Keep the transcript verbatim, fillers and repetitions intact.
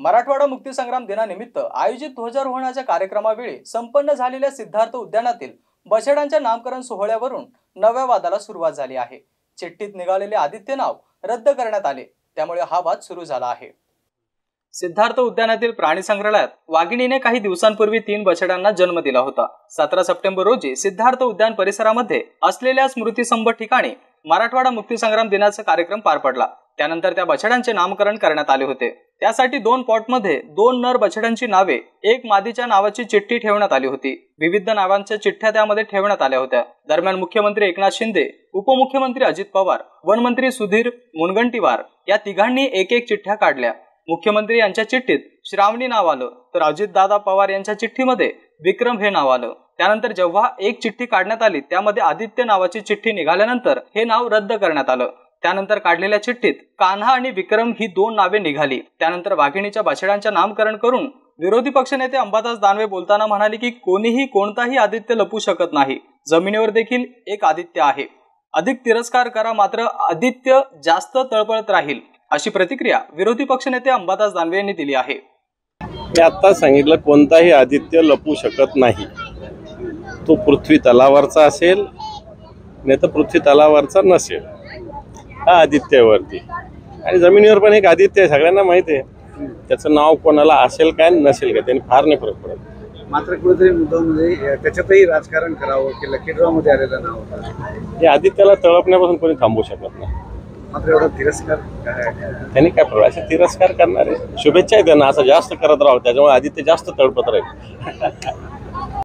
मराठवाडा मुक्तीसंग्राम दिनानिमित्त आयोजित ध्वजारोहणाच्या कार्यक्रमावेळी संपन्न झालेल्या सिद्धार्थ उद्यानातील बछड्यांच्या नामकरण सोहळ्यावरून नव्या वादाला सुरुवात झाली आहे। चिठ्ठीत निघालेले आदित्य नाव रद्द करण्यात आले, त्यामुळे हा वाद सुरू झाला आहे। सिद्धार्थ उद्यानातील प्राणी संग्रहालयात वाघिणीने काही दिवसांपूर्वी तीन बछड्यांना जन्म दिला होता। सतरा सप्टेंबर रोजी सिद्धार्थ उद्यान परिसरामध्ये असलेल्या स्मृतिस्तंभ ठिकाणी मराठवाडा मुक्तीसंग्राम दिनाचा कार्यक्रम पार पडला। त्यानंतर त्या बछड्यांचे नामकरण करण्यात आले होते। त्यासाठी दोन पॉटमध्ये दोन नर बछड्यांची नावे, एक मादीच्या नावाची चिठ्ठी ठेवण्यात आली होती। विविध नावांच्या चिठ्ठ्या त्यामध्ये ठेवण्यात आल्या होत्या। दरम्यान मुख्यमंत्री एकनाथ शिंदे, उपमुख्यमंत्री अजित पवार, वनमंत्री सुधीर मुनगंटीवार या तिघांनी एक एक चिठ्ठ्या काढल्या। मुख्यमंत्री यांच्या चिठ्ठीत श्रावणी नाव आलं, तर अजितदादा पवार यांच्या चिठ्ठीमध्ये विक्रम हे नाव आलं। त्यानंतर जेव्हा एक चिठ्ठी काढण्यात आली त्यामध्ये आदित्य नावाची चिठ्ठी निघाल्यानंतर हे नाव रद्द करण्यात आलं। त्यानंतर काढलेल्या चिठ्ठीत कान्हा आणि विक्रम ही दोन नावे निघाली। त्यानंतर वाघिणीच्या बछड्यांचे नामकरण करून विरोधी पक्षनेते अंबादास दानवे बोलताना म्हणाले की कोणीही कोणताही आदित्य लपू शकत नाही, जमिनीवर देखील एक आदित्य आहे। अधिक तिरस्कार करा मात्र आदित्य जास्त तळपळत राहील, अशी प्रतिक्रिया विरोधी पक्षनेते अंबादास दानवे यांनी दिली आहे। मी आता सांगितलं कोणताही आदित्य लपू शकत नाही, तो पृथ्वी तलावरचा असेल नाही तर पृथ्वी तलावरचा नसेल, हा आदित्यवरती। आणि जमिनीवर पण एक आदित्य आहे, सगळ्यांना माहिती आहे। त्याचं नाव कोणाला असेल काय नसेल काय त्यांनी फार नाही फरक पडत। मात्र कुठेतरी मुद्दामध्ये त्याच्यातही राजकारण करावं की लकी ड्रॉ मध्ये आलेलं नाव होतं, हे आदित्यला तळपण्यापासून कोणी थांबवू शकत नाही। मात्र एवढा तिरस्कार त्यांनी काय प्रॉब्लेम, असे तिरस्कार करणारे शुभेच्छा आहे त्यांना, असं जास्त करत राहू, त्याच्यामुळे आदित्य जास्त तळपत राहील।